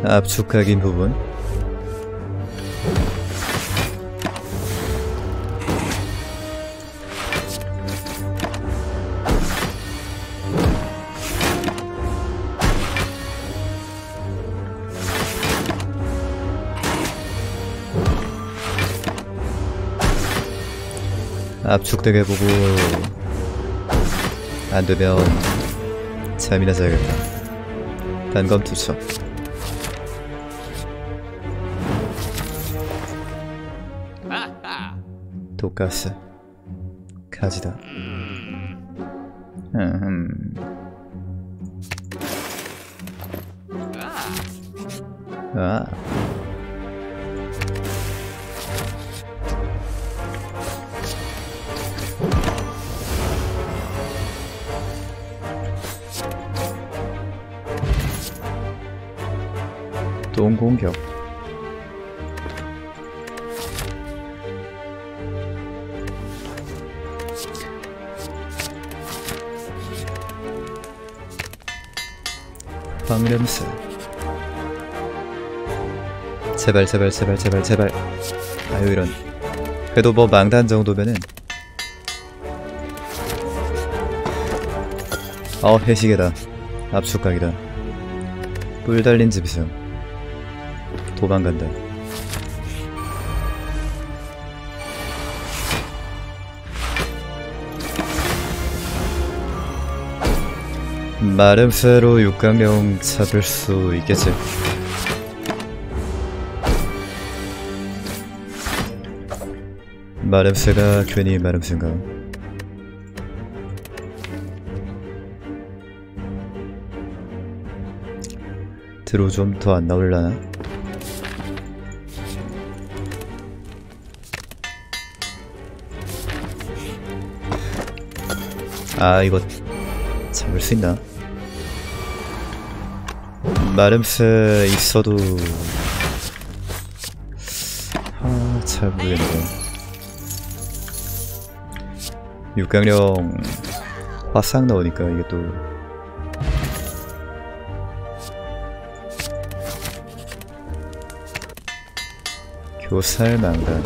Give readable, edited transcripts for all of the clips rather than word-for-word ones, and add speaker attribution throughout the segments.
Speaker 1: 압축각인 부분. 압축되게 보고 안되면 잠이나 자야겠다. 단검 투척. 독가스 가지다. 아. 동공격. 방냄새. 제발 제발 제발 제발 제발. 아유 이런. 그래도 뭐 망단 정도면은. 해시계다. 압축각이다. 뿔 달린 집이죠. 도망간다. 마름새로 육강령 잡을 수 있겠지. 마름새가 괜히 마름새인가. 드로 좀 더 안 나올라나? 아 이거 잡을 수 있나? 마름새 있어도 잘 모르겠네. 육강령 화상 나오니까 이게 또 교살 망간.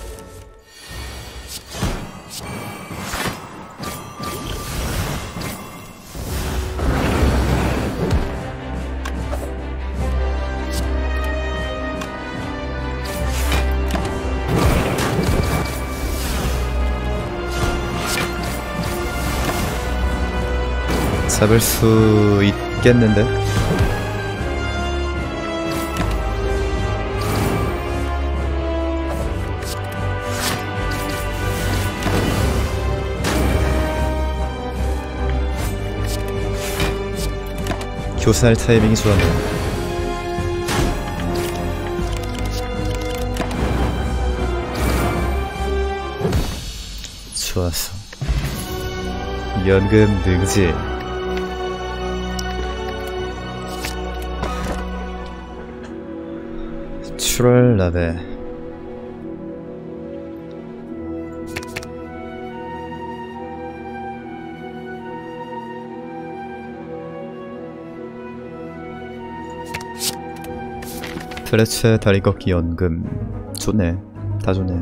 Speaker 1: 잡을 수 있겠는데? 교살 타이밍이 좋았네요. 좋았어. 연금 능지. 출혈라베. 트레체 다리 꺾기 연금. 좋네. 다 좋네.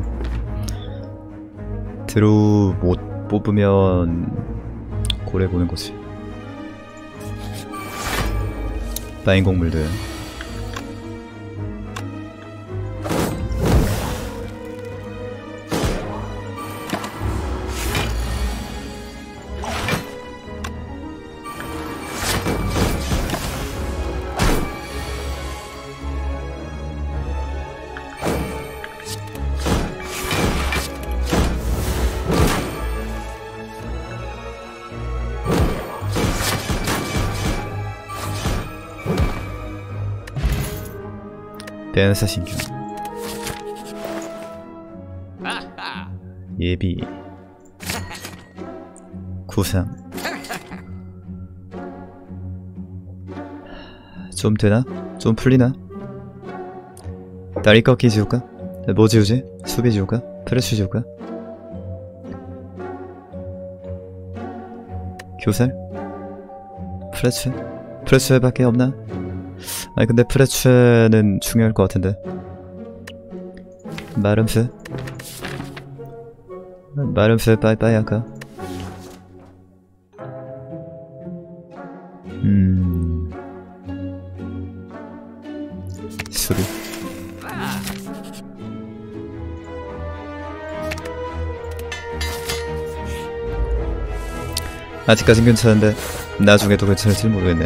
Speaker 1: 드로 못 뽑으면 고래 보는 거지. 파인 곡물들. 대사신경. 예비. 구상. 좀 되나? 좀 풀리나? 다리 꺾기 지울까? 뭐 지우지? 수비 지울까? 프레쉬 지울까? 교살? 프레쉬? 프레쉬 밖에 없나? 아니 근데 프레츠는 중요할 것 같은데. 마름스? 마름스 빠이빠이 할까? 수루. 아직까진 괜찮은데 나중에도 괜찮을지 모르겠네.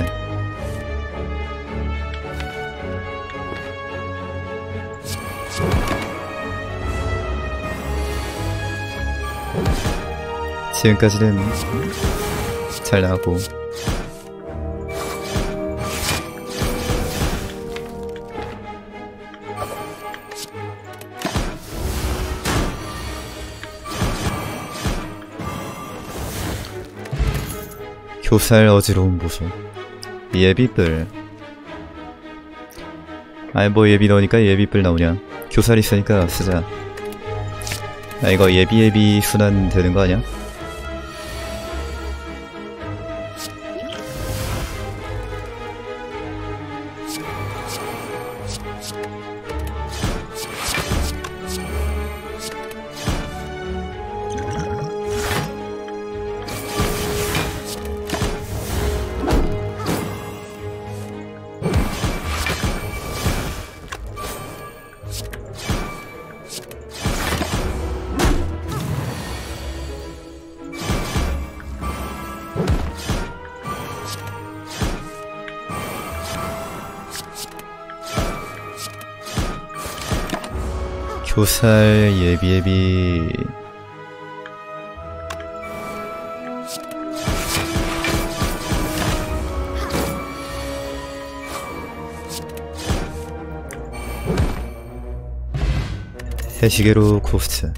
Speaker 1: 지금까지는 잘 나가고. 교살 어지러운 보소. 예비뿔. 아이 뭐 예비 넣으니까 예비뿔 나오냐. 교살 있으니까 쓰자. 아 이거 예비 순환 되는 거 아니야? 교살 예비. 해시계로 코스트.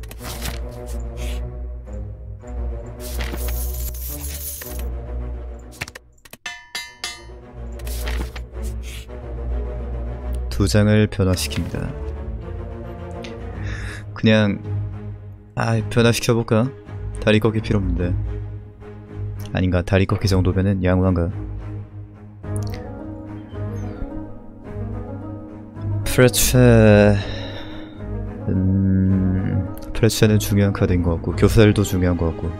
Speaker 1: 두 장을 변화시킵니다. 그냥 변화시켜볼까? 다리 꺾기 필요 없는데. 아닌가? 다리 꺾기 정도면은 양호한가? 프레츠는 중요한 카드인 것 같고 교살도 중요한 것 같고.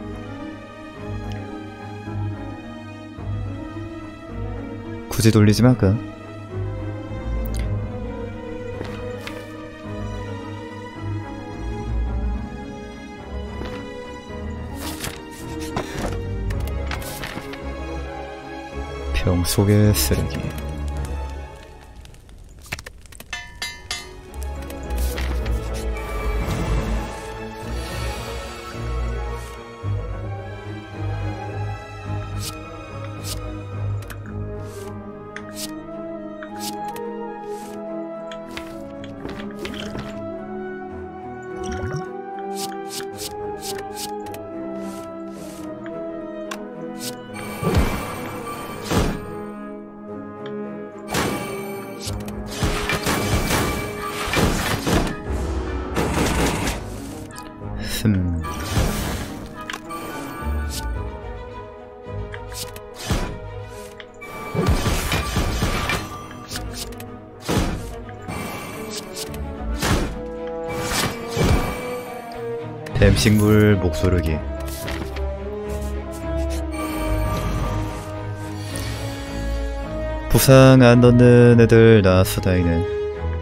Speaker 1: 굳이 돌리지 말까? 병 속의 쓰레기. 뱀식물 목소르기. 부상 안 넣는 애들 나왔어. 다행이네.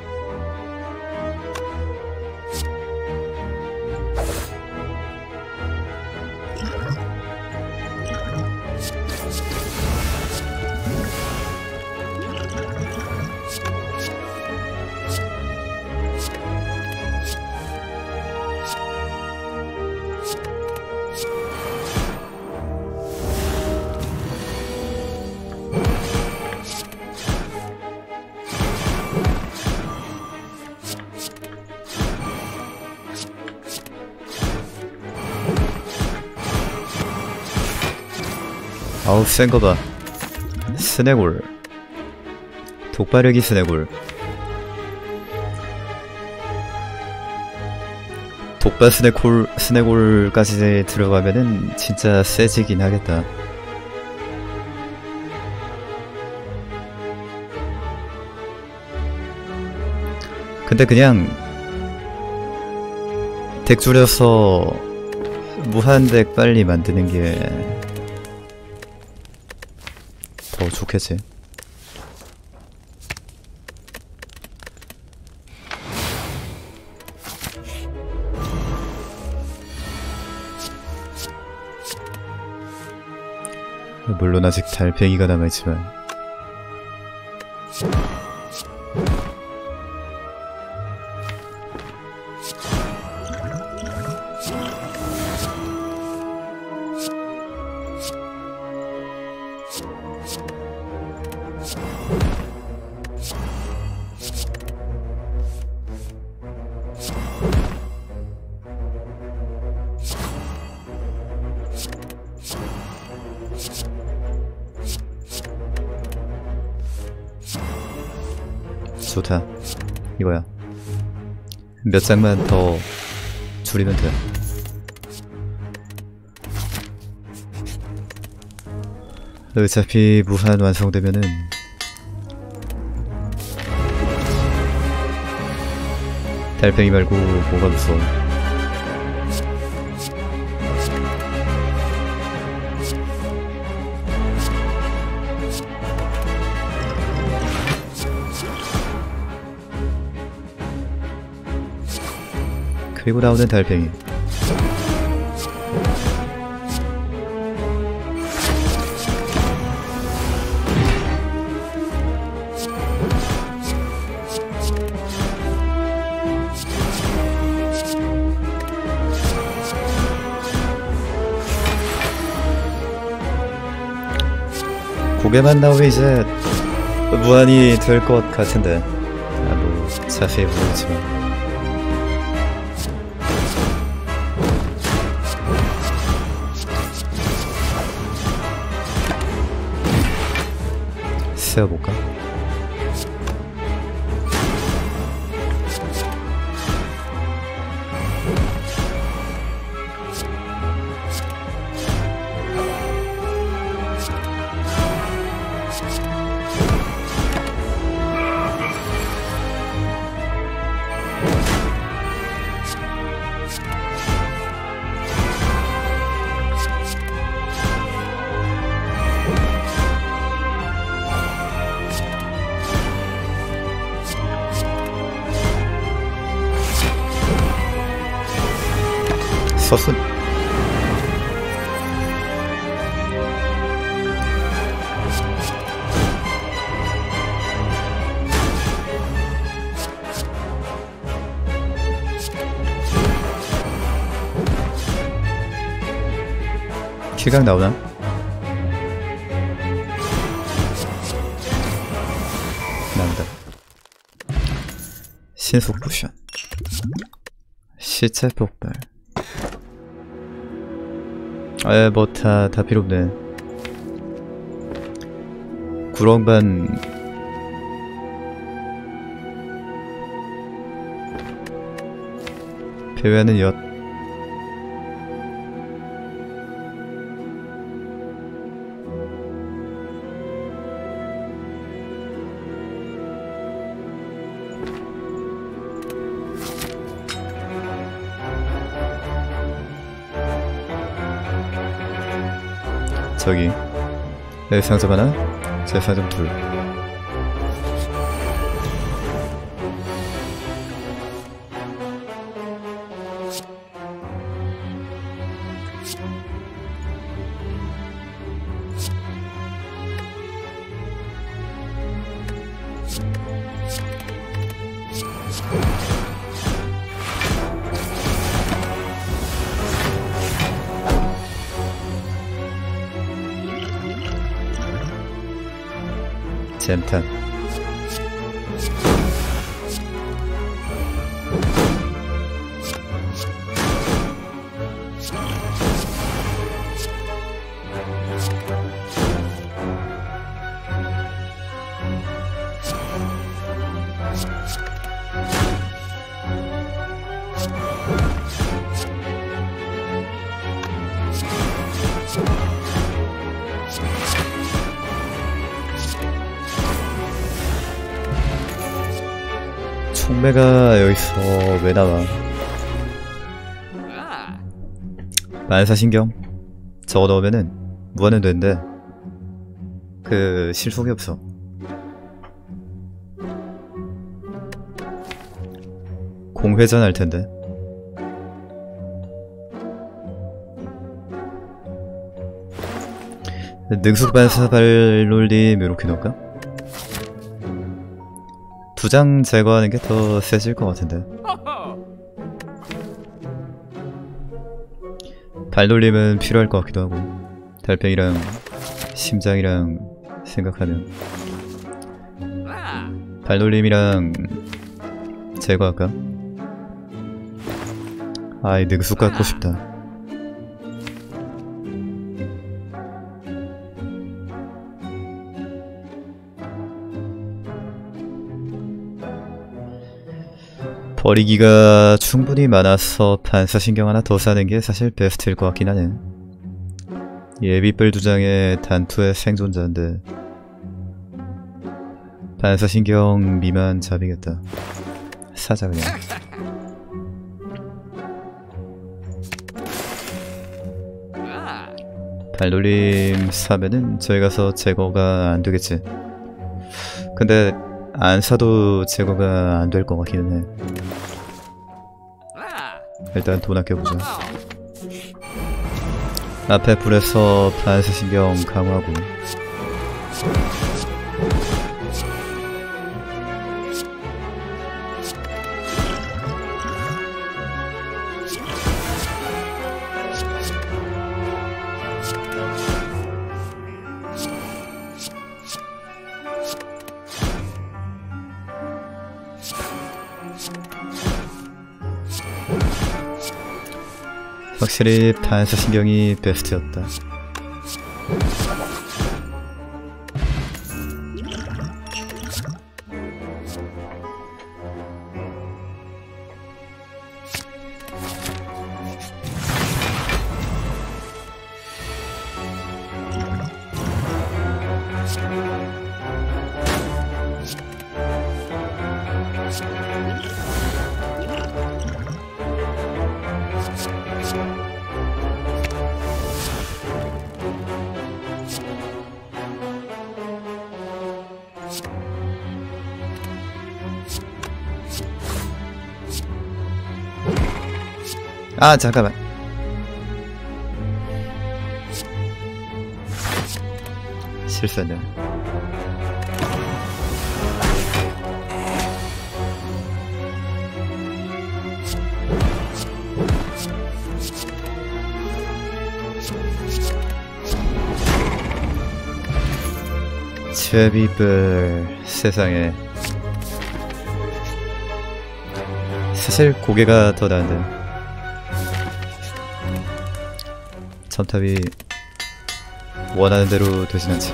Speaker 1: 아우 센거봐. 스네골. 독바르기 스네골. 독바 스네골까지 들어가면은 진짜 세지긴 하겠다. 근데 그냥 덱 줄여서 무한덱 빨리 만드는 게 더 좋겠지. 물론 아직 달팽이가 남아있지만 좋다. 이거야. 몇 장만 더 줄이면 돼. 어차피 무한 완성되면은 달팽이 말고 뭐가 무서워. 그리고 나오는 달팽이. 고개만 나오면 이제 무한이 될 것 같은데. 뭐 자세히 모르지만. 세어볼까? 서순. 킬각 나오나? 나온다. 신속 포션. 시체 폭발. 뭐 다 필요 없네. 구렁반 배회하는 엿. 저기 여기 상점 하나, 제 상점 둘. 잼탄. 흉내가 여기서 왜 나와? 반사신경 저거 넣으면은 무한은 되는데 그 실속이 없어. 공회전 할 텐데. 능숙 반사 발놀림 이렇게 넣을까? 2장 제거하는 게 더 세질 것 같은데. 발놀림은 필요할 것 같기도 하고. 달팽이랑 심장이랑 생각하면 발놀림이랑 제거할까? 아이 능숙 갖고 싶다. 버리기가 충분히 많아서 반사신경 하나 더 사는 게 사실 베스트일 것 같긴 하네. 예비뿔 2장에 단투의 생존자인데 반사신경 미만 잡이겠다. 사자 그냥. 발놀림 사면은 저희 가서 제거가 안 되겠지. 근데 안 사도 제거가 안 될 것 같기는 해. 일단 돈 아껴보자. 앞에 불에서 반사신경 강화하고. 확실히 반사신경이 베스트였다. 아 잠깐만. 실수했네. 제비뿔 세상에. 사실 고개가 더 나은데. 첨탑이 원하는 대로 되진 않지.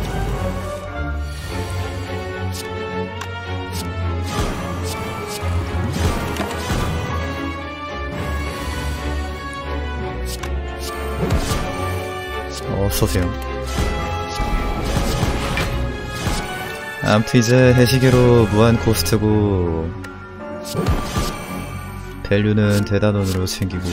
Speaker 1: 어서오세요. 아무튼 이제 해시계로 무한 코스트고 밸류는 대단원으로 챙기고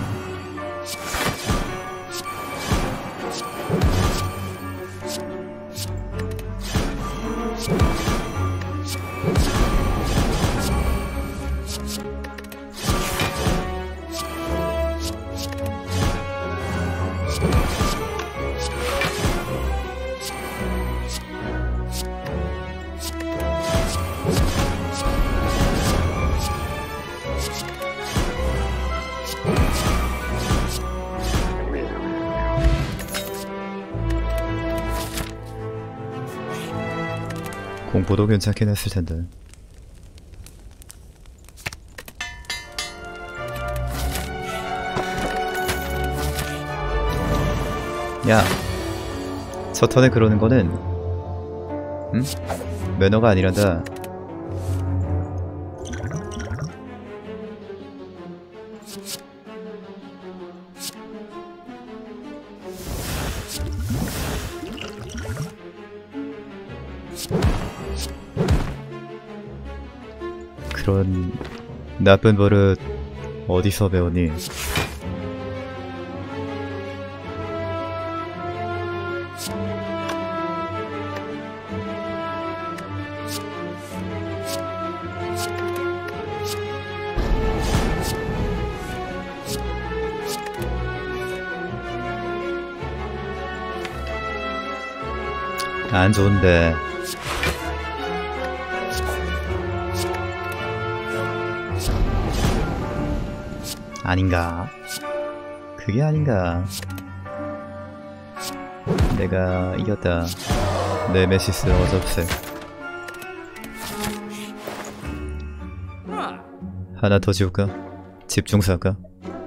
Speaker 1: 공포도 괜찮긴 했을 텐데. 야, 저 턴에 그러는 거는 응? 매너가 아니란다. 그런 나쁜 버릇 어디서 배웠니? 안 좋은데. 아닌가? 그게 아닌가? 내가 이겼다. 네메시스 어접세. 하나 더 지울까? 집중사할까?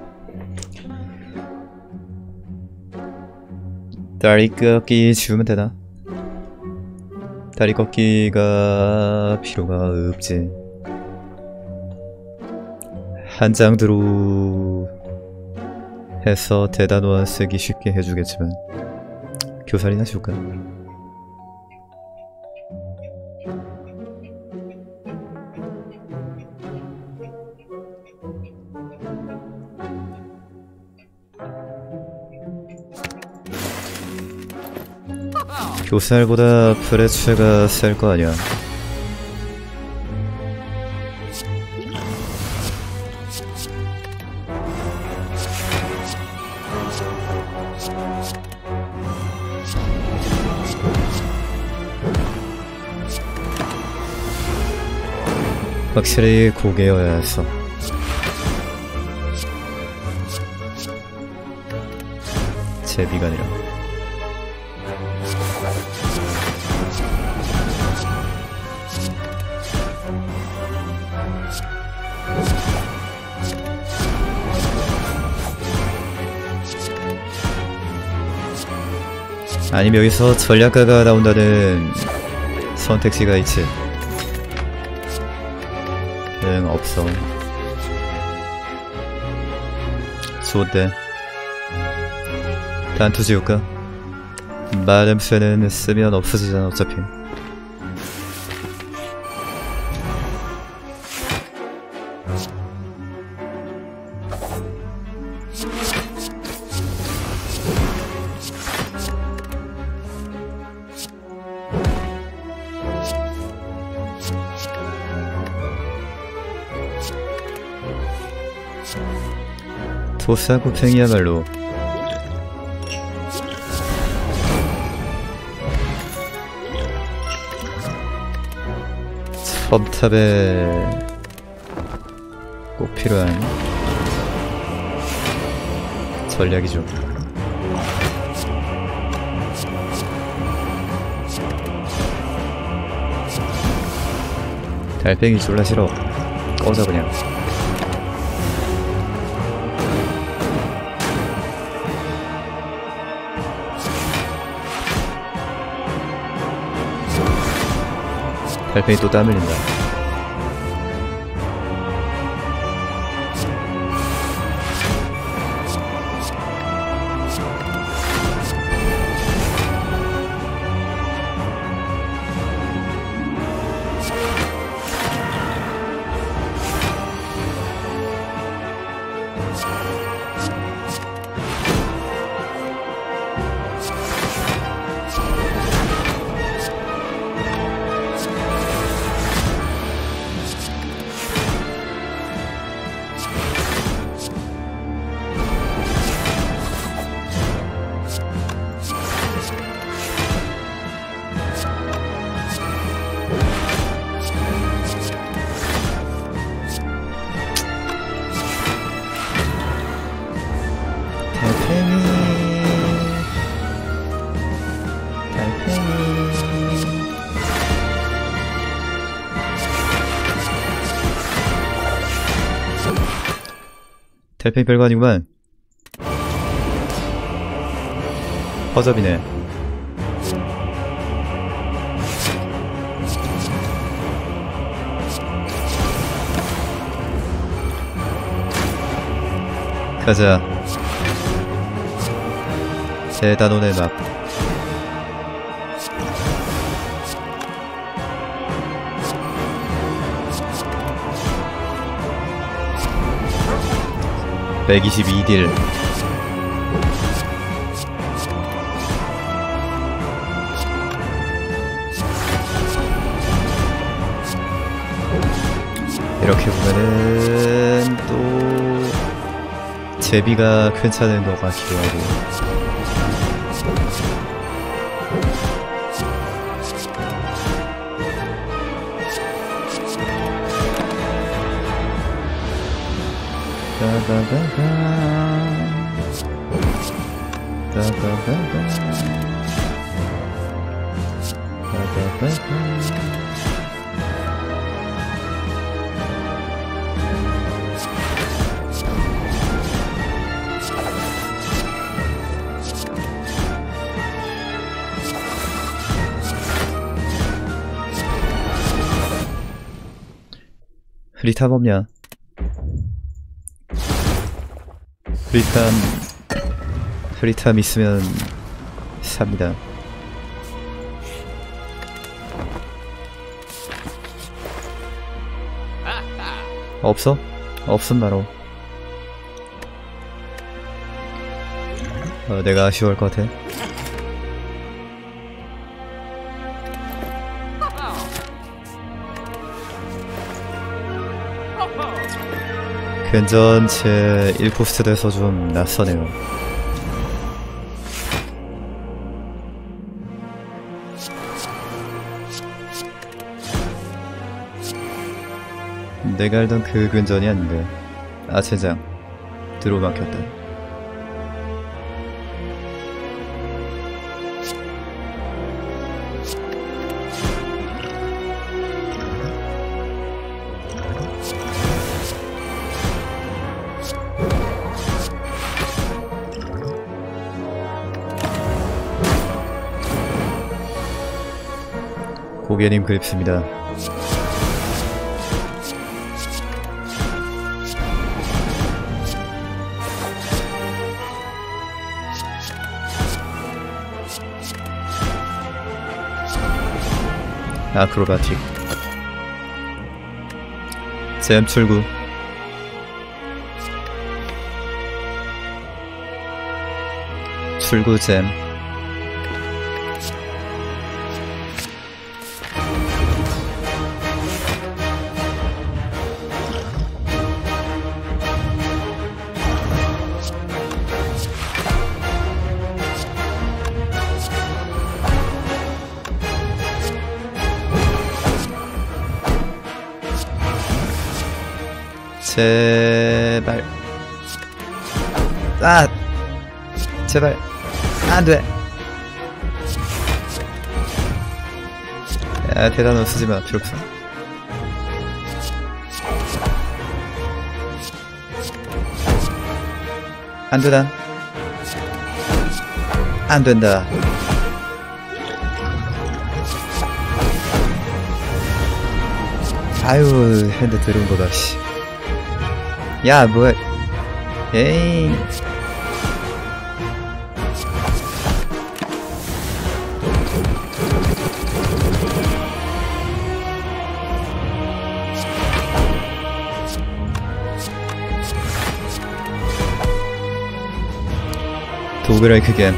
Speaker 1: 다리 꺾기 지우면 되나? 다리 꺾기가 필요가 없지. 한 장드로 해서 대단원 쓰기 쉽게 해주겠지만 교살이나 줄까? 교살보다 프레츠가 셀 거 아니야. 확실히 고개여야 했어. 제비가 아니라. 아니면 여기서 전략가가 나온다는 선택지가 있지. 응, 없어. 좋대. 단투 지울까? 마름쇠는 쓰면 없어지잖아 어차피. 도사구팽이야말로 첨탑에 꼭 필요한 전략이죠. 달팽이 졸라 싫어. 꺼져 그냥. 달팽이 또 땀 흘린다. 달팽이 별거 아니구만. 허접이네. 가자. 대단원의 막. 122딜. 이렇게 보면은 또 제비가 괜찮은 것 같기도 하고. 프리탐 없냐? 프리탐 있으면 삽니다. 없어? 없음 말어. 내가 아쉬워할 것 같아. 괜전체 1포스트 돼서 좀 낯서네요. 내가 알던 그 근전이 아닌데. 아 젠장, 드로우 막혔다. 고개님 그립습니다. 아크로바틱 잼 출구. 출구 잼. 제발. 아! 제발. 안 돼! 야, 대단원 쓰지 마, 필요 없어. 안 되다. 안 된다. 아유, 핸드 들은 거다, 씨. 야, 뭐야. 에이. 도그라이크 겜.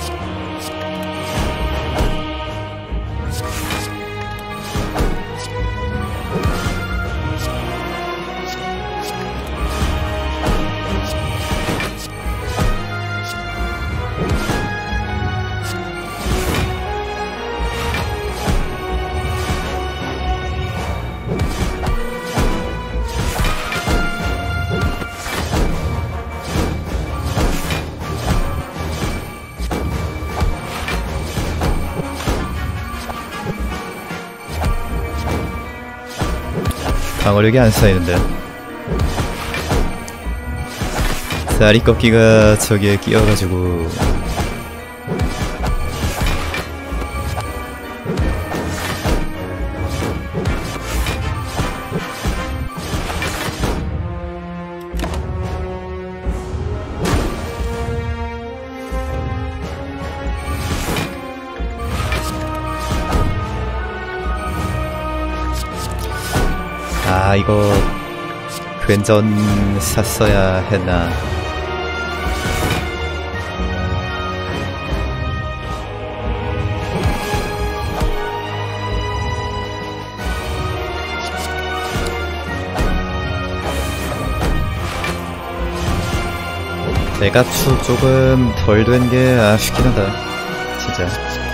Speaker 1: 방어력이 안 쌓이는데. 다리 꺾기가 저기에 끼어가지고. 아, 이거 괜전 샀어야 했나. 대갑수 조금 덜 된 게 아쉽긴 하다. 진짜.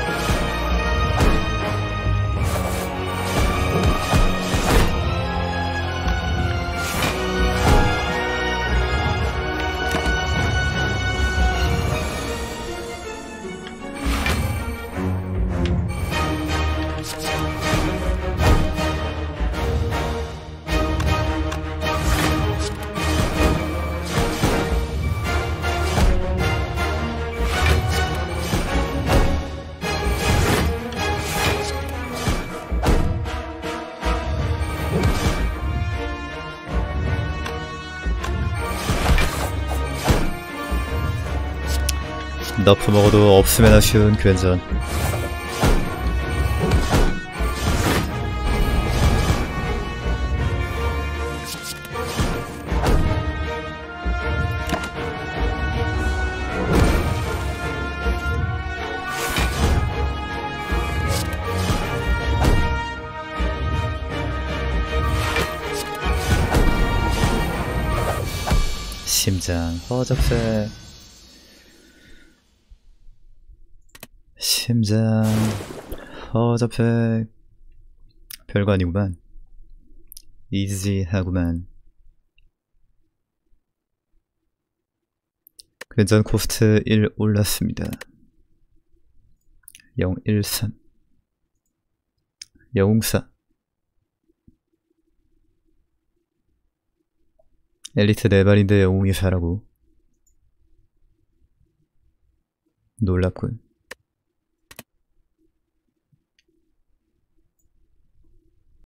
Speaker 1: 너프 먹어도 없으면 아쉬운 괜전. 심장 허접해. 심장 허접해. 별거 아니구만. 이지하구만. 괜전 코스트 1 올랐습니다. 013 004 엘리트 4발인데 024라고. 놀랍군.